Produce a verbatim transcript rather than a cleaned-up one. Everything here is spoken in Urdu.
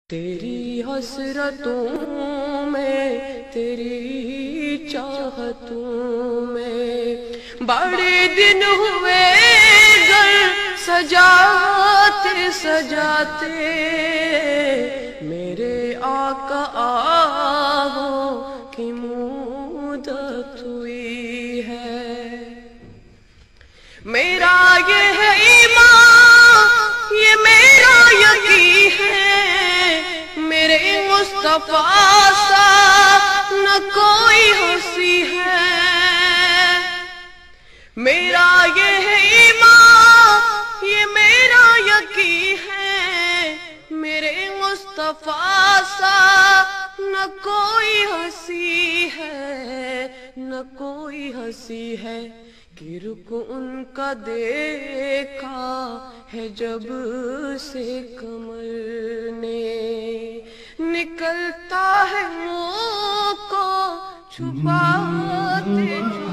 تیری حسرتوں میں تیری چاہتوں میں بڑے دن ہوئے گھر سجاتے سجاتے میرے آقا آہوں کی مدت ہوئی ہے۔ میرا یہ ہے ایمان، یہ میرا یقین ہے، میرے مصطفیٰ سا نہ کوئی ہنسی ہے۔ میرا یہ ہے ایمان، یہ میرا یقین ہے، میرے مصطفیٰ سا نہ کوئی ہنسی ہے، نہ کوئی ہنسی ہے۔ کہ رخ ان کا دیکھا ہے جب سے کمر نے، نکلتا ہے منہ کو چھپاتے